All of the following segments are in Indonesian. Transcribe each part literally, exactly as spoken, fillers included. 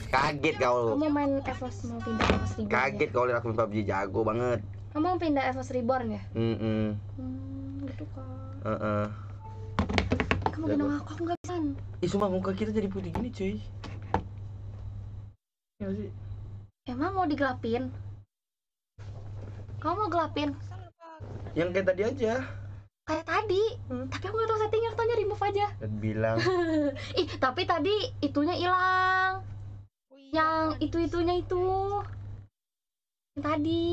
Kaget kau. Kamu main Evos mau pindah Evos Reborn? Kaget Ya? kau lihat aku main P U B G jago banget. Kamu mau pindah Evos Reborn ya? Mm -mm. Hmm, gitu kan. Uh -uh. Kamu gendong aku, aku nggak bisa. Ih, sumpah muka kita jadi putih gini, cuy. Ya sih. Emang mau digelapin? Kamu mau gelapin? Yang kayak tadi aja. Kayak tadi, hmm. tapi aku nggak tahu settingnya, aku tanya remove aja. Dan bilang. Ih, tapi tadi itunya hilang. Oh, iya, yang itu itunya itu. Yang tadi.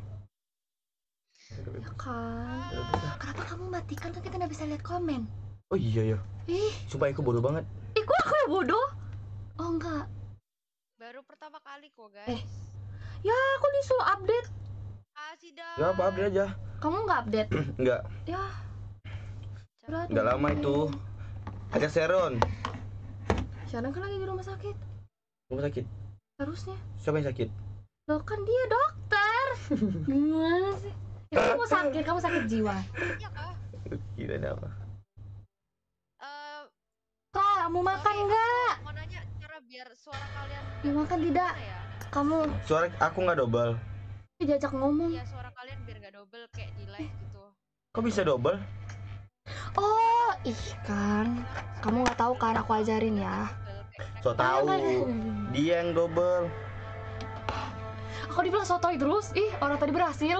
Ya kan. Kenapa kamu matikan kan kita nggak bisa lihat komen? Oh iya ya. Ih, sumpah aku bodoh banget. Ih, kok aku yang bodoh? Oh enggak. Baru pertama kali kok guys. Eh, ya aku disuruh update. Ah, sidang. Ya apa update aja. Kamu nggak update? Enggak. Ya. Enggak lama itu. Ada Sharon. Sharon kan lagi di rumah sakit. Rumah sakit? Harusnya. Siapa yang sakit? Loh kan dia dokter. Gimana sih? Ya, kamu sakit, kamu sakit jiwa. Iya kak. Gila ada apa? Uh, Kak, mau makan nggak? Mau nanya cara biar suara kalian. Mau makan tidak? Ya? Kamu. Suara aku nggak double. Diajak ngomong. Iya, suara kalian biar nggak double kayak di live gitu. Kok bisa double? Oh, ih kan, kamu nggak tahu kan aku ajarin ya. So tahu. Dia yang double. Aku dibilang sotoy terus. Ih, orang tadi berhasil.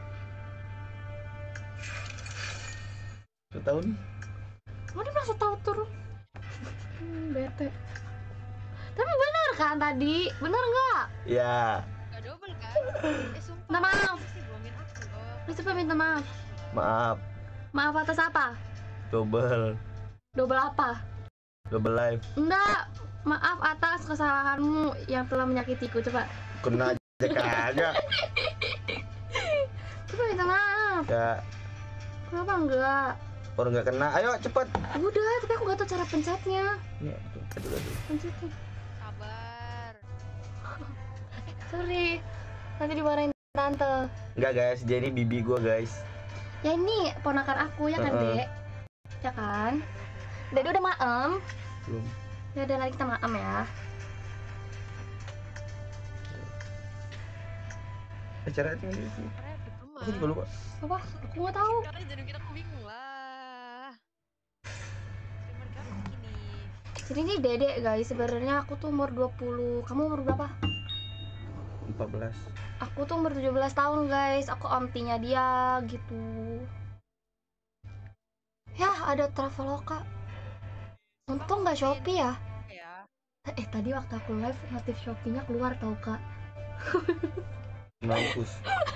So tahu nih. Kamu dibilang so tahu terus. Hmm, bete. Tapi benar kan tadi? Benar nggak? Ya. Nggak double kan? Eh sumpah. Minta maaf. Please coba minta maaf. Maaf. Maaf atas apa? Double. Double apa? Double live. Enggak. Maaf atas kesalahanmu yang telah menyakitiku. Coba. Kena aja kagak. Coba minta maaf. Ya. Kenapa enggak? Orang nggak kena. Ayo cepet. Udah, tapi aku nggak tahu cara pencetnya. Iya, aduh, aduh. Pencetnya. Sabar. Sorry. Nanti dimarahin tante. Enggak guys, dia ini bibi gua guys. Ya ini ponakan aku ya kan, uh -uh. Dek? Ya kan? Dede udah maem? Belum. Ya udah, nanti kita maem ya. Acara itu sih. Aku juga lupa. Apa? Aku nggak tahu. Karena jadi kita aku bingung lah. Streamer kan begini. Jadi ini Dede guys, sebenarnya aku tuh umur dua puluh. Kamu umur berapa? empat belas. Aku tuh umur tujuh belas tahun guys. Aku ontinya dia gitu. Ya, ada Traveloka. Untung nggak Shopee ya. Ya. Eh, tadi waktu aku live notif Shopee-nya keluar tau kak. Mampus.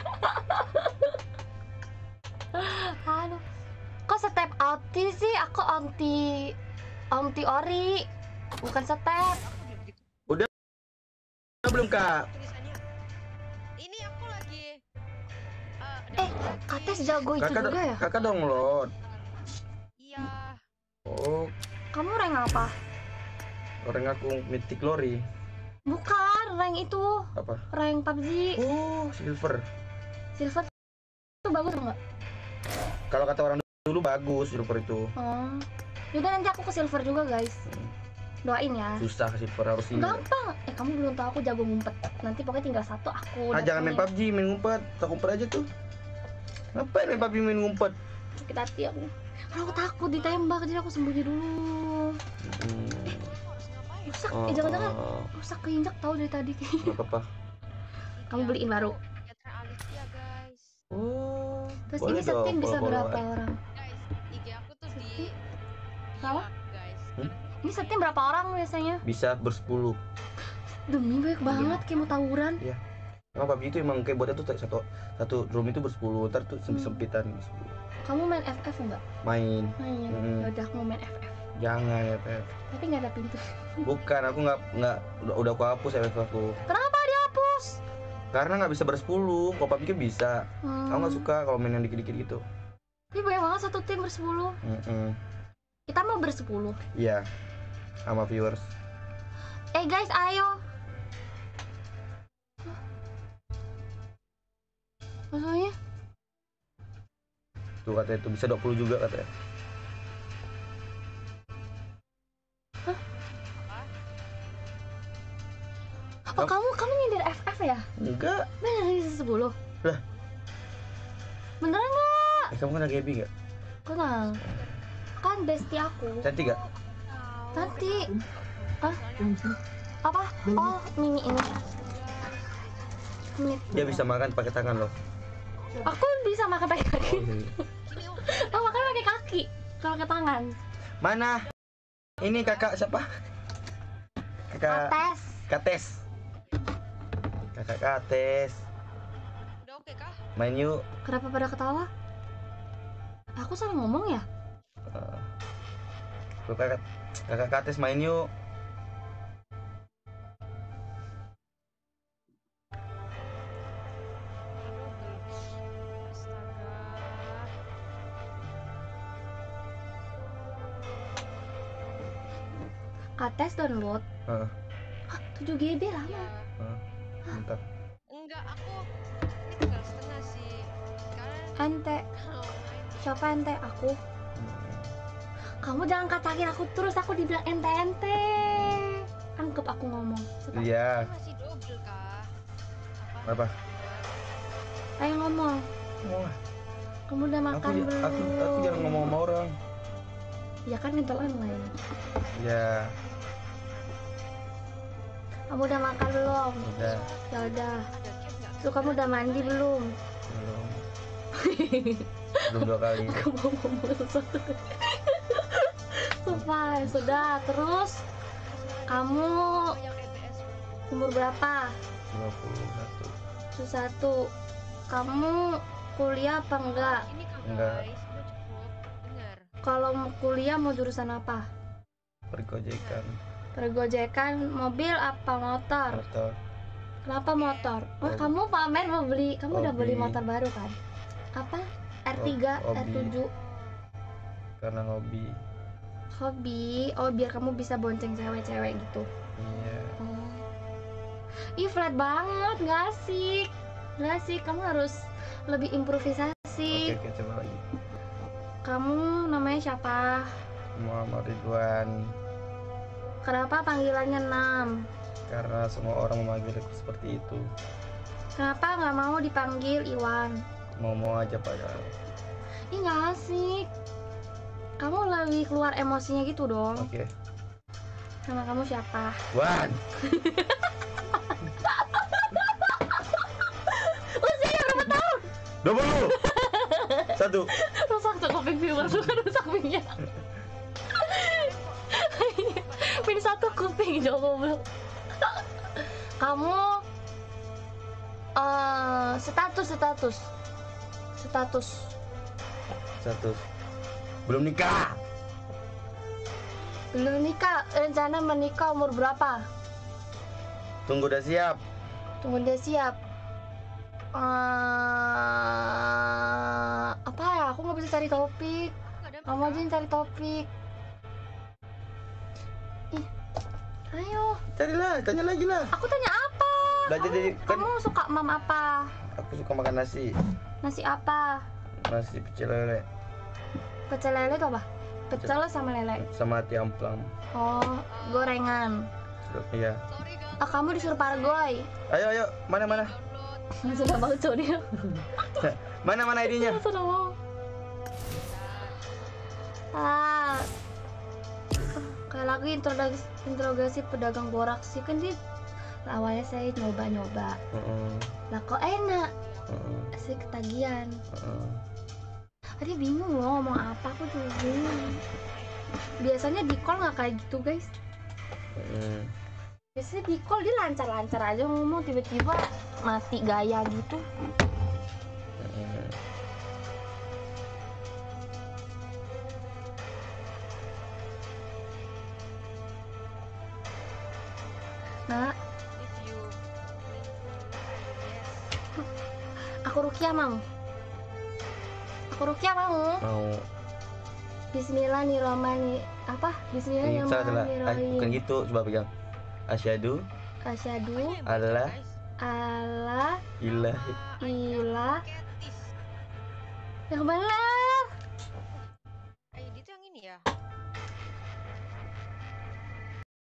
Aduh. Kok step anti sih? Aku anti anti ori. Bukan step. Udah. Udah belum kak? Ini aku lagi. Uh, eh, Kates jago itu kakak juga ya? Kakak download. Iya. Oh. Kamu rank apa? Orang aku Mythic Glory. Bukan, rank itu. Apa? Rank P U B G. Oh, silver. Silver itu bagus enggak? Kalau kata orang dulu bagus silver itu. Oh. Yaudah nanti aku ke silver juga guys. Doain ya. Susah ke silver, harus ini. Gampang. Eh kamu belum tahu aku jago ngumpet. Nanti pokoknya tinggal satu aku. Ah jangan main P U B G, main ngumpet. Tak ngumpet aja tuh. Ngapain main P U B G main ngumpet? Sakit hati aku. Karena aku takut ditembak, jadi aku sembunyi dulu. Hmm. Rusak, Oh, eh jangan-jangan oh. rusak keinjak tahu dari tadi. Gak apa-apa. Kamu beliin baru. Alicia guys. Oh. Terus Boleh ini setim dong, bisa follow-followan. berapa orang? Guys, I G aku tuh di Apa? guys. Hmm? Ini setim berapa orang biasanya? Bisa bersepuluh. Demi banyak banget, kayak mau tawuran. Iya. Emang P U B G itu emang kayak buatnya tuh satu satu room itu bersepuluh, ntar tuh sempit-sempitan bersepuluh. Kamu main F F enggak? Main. Main. Hmm. Yaudah aku mau main F F. Jangan ya Pep. Tapi nggak ada pintu. Bukan, aku nggak nggak udah, udah aku hapus ya aku. Kenapa dihapus? Karena nggak bisa bersepuluh. Kalau P U B G bisa. Hmm. Aku nggak suka kalau main yang dikit-dikit gitu. Ini banyak banget satu tim bersepuluh. Mm-mm. Kita mau bersepuluh. Iya. Sama viewers. Eh guys, ayo. Maksudnya? Tuh katanya itu bisa dua puluh juga katanya. Hah? Oh, kamu kamu nyindir F F ya? Enggak. Bener dari sepuluh. Lah. Beneran nggak? Eh, kamu kenal Gaby nggak? Kenal. Kan bestie aku. Cantik nggak? Cantik. Hah? Apa? Oh, Mimi ini. Mimi. Dia bisa makan pakai tangan loh. Aku bisa makan pakai kaki. Oh, iya. Oh, makan pakai kaki. Kalau ke tangan. Mana? Ini kakak siapa? Kakak Ates. Kates. Kakak Kates. Udah oke kah? Main yuk. Kenapa pada ketawa? Aku salah ngomong ya? Uh, tuh kakak kakak Kates main yuk. Kates download. Uh, Hah, tujuh G B lama. Ya. uh, bentar. Enggak, aku ini tinggal setengah sih. Karena Ente. kalau main Siapa ente? Aku. Hmm. Kamu jangan katakin aku terus, aku dibilang ente-ente. Anggap aku ngomong. Suka. Iya. ini masih double kah? Apa? Ayo ngomong. Oh, Kamu udah aku, makan ja- belum? aku aku jarang ngomong sama orang. Ya kan itu online. Ya, Kamu udah makan belum? udah Ya udah. Ada game nggak? Tuh kamu udah mandi belum? belum. Belum dua kali. Aku mau ngomong sesuatu. Sumpah, sudah. Terus kamu Banyak E P S. umur berapa? dua puluh satu. Satu. Kamu kuliah apa enggak? Ini kak Enggak. guys, udah cukup. Dengar. Kalau mau kuliah mau jurusan apa? Pergojekan. Pergojekan, mobil apa motor? Motor. Kenapa motor? Oh, Hobi. kamu pamer mau beli, kamu udah beli Hobi. motor baru kan? Apa? R tiga, Hobi. R tujuh. Karena hobi. Hobi. Oh, biar kamu bisa bonceng cewek-cewek gitu. Iya. Oh. Ih, flat banget, nggak asik. Nggak asik, kamu harus lebih improvisasi. Oke, oke, coba lagi. Kamu namanya siapa? Muhammad Ridwan. Kenapa panggilannya Nam? Karena semua orang memanggilku seperti itu. Kenapa nggak mau dipanggil Iwan? Mau-mau aja padahal. Ih, nggak asik. Kamu lebih keluar emosinya gitu dong. Oke. Nama kamu siapa? Wan. Usia berapa tahun? dua puluh. Satu. Rusak tuh kuping viewer tuh kan rusak kupingnya. Pin satu kuping coba belum. Kamu eh status status status Satu. Belum nikah. belum nikah. Rencana menikah umur berapa? Tunggu udah siap. Tunggu dia siap. Eh, apa ya? Aku nggak bisa cari topik. Nggak ada Kamu aja yang cari topik. Ih, ayo. Carilah, tanya lagi lah. Aku tanya apa? Belajar Kamu, dari- kan- kamu suka mam apa? Aku suka makan nasi. Nasi apa? Nasi pecel lele Pecel lele itu apa? Pecel sama lele. sama hati amplang. Oh, gorengan. Iya. Sorry guys. Ah, kamu disuruh pargoy. Ayo, ayo. Mana, mana? Download. Sudah mau tuh dia. Mana, mana idenya? Sudah mau. Ah, kayak lagi interogasi, interogasi pedagang borak sih kan dia. Awalnya saya nyoba-nyoba. Heeh. Lah kok enak? Heeh. Asik ketagihan. Heeh. Tadi bingung loh ngomong apa, aku juga bingung. Biasanya di call nggak kayak gitu guys. Heeh. Biasanya di call dia lancar-lancar aja ngomong, tiba-tiba mati gaya gitu. Heeh. Nah, Review. Yes. aku Rukia mau. Aku Rukia mau. Mau. Bismillahirrahmanirrahim. Apa? Ini salah, salah. Ah, bukan Bismillahirrahmanirrahim. gitu, coba pegang. Asyhadu Asyhadu Allah alla ilahi ilah. Ketis. Yang benar.